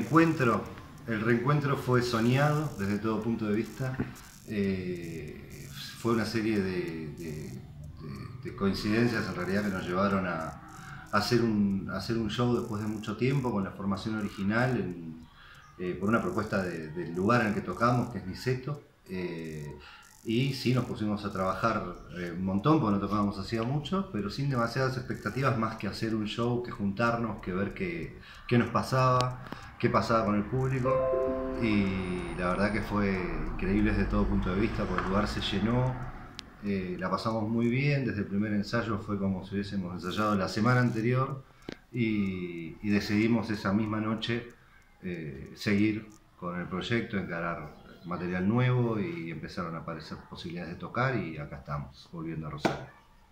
El reencuentro fue soñado desde todo punto de vista. Fue una serie de coincidencias en realidad que nos llevaron a hacer un show después de mucho tiempo con la formación original por una propuesta del lugar en el que tocamos, que es Niceto. Y sí, nos pusimos a trabajar un montón porque no tocábamos hacía mucho, pero sin demasiadas expectativas más que hacer un show, que juntarnos, que ver qué nos pasaba, qué pasaba con el público. Y la verdad que fue increíble desde todo punto de vista, porque el lugar se llenó, la pasamos muy bien. Desde el primer ensayo fue como si hubiésemos ensayado la semana anterior y decidimos esa misma noche seguir con el proyecto, encarar material nuevo, y empezaron a aparecer posibilidades de tocar, y acá estamos, volviendo a Rosario.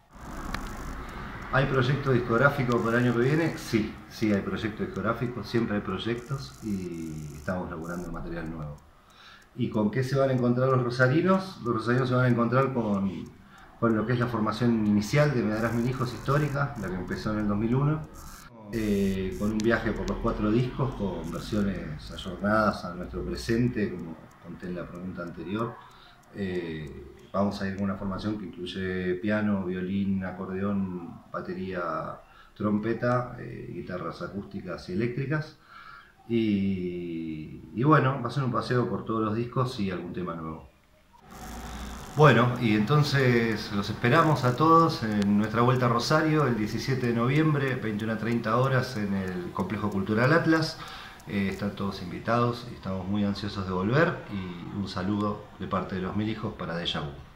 ¿Hay proyecto discográfico para el año que viene? Sí, hay proyecto discográfico, siempre hay proyectos y estamos laburando en material nuevo. ¿Y con qué se van a encontrar los rosarinos? Los rosarinos se van a encontrar con lo que es la formación inicial de Me Darás Mil Hijos histórica, la que empezó en el 2001. Con un viaje por los 4 discos, con versiones ayornadas a nuestro presente, como conté en la pregunta anterior. Vamos a ir con una formación que incluye piano, violín, acordeón, batería, trompeta, guitarras acústicas y eléctricas. Y bueno, va a ser un paseo por todos los discos y algún tema nuevo. Bueno, y entonces los esperamos a todos en nuestra vuelta a Rosario el 17 de noviembre, 21:30 horas, en el Complejo Cultural Atlas. Están todos invitados y estamos muy ansiosos de volver. Y un saludo de parte de los Mil Hijos para Deja Vu.